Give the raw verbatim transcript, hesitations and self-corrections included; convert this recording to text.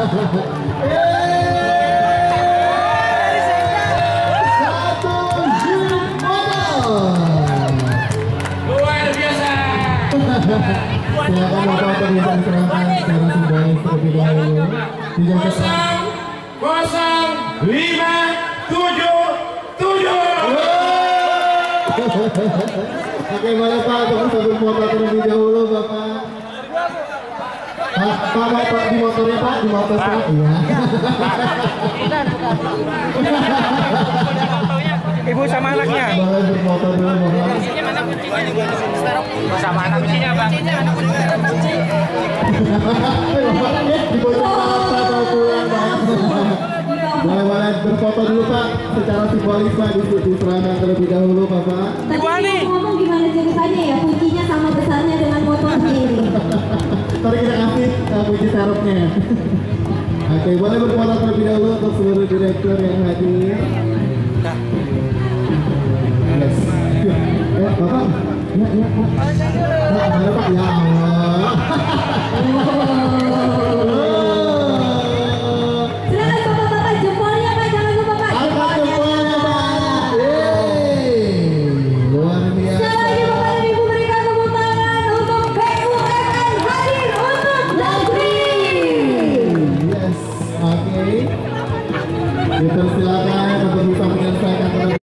Silakan Bapak pemirsa diserahkan secara simbolis terlebih dahulu. Kosong, kosong, lima, tujuh, tujuh. Oke, boleh Pak untuk satu foto terlebih dahulu Bapak. Pak, Pak, Pak, di motornya Pak, di motor Pak. Iya. Ibu sama anaknya. Boleh berfoto dulu Bapak. Kuncinya mana kuncinya? Sama anak kuncinya Bang. Boleh-boleh berfoto dulu Pak, secara simbolis Pak, diserahkan terlebih dahulu Bapak. Ibu Ani ngomong gimana ceritanya ya, kuncinya sama besarnya dengan motornya ini. Ntar kita kasih uh, kunci sarupnya. Oke, boleh berfoto terlebih dahulu untuk seluruh direktur yang hadir. Yes. Ya, Bapak. Ya, ya, Pak. Nah, mana Pak? Ya,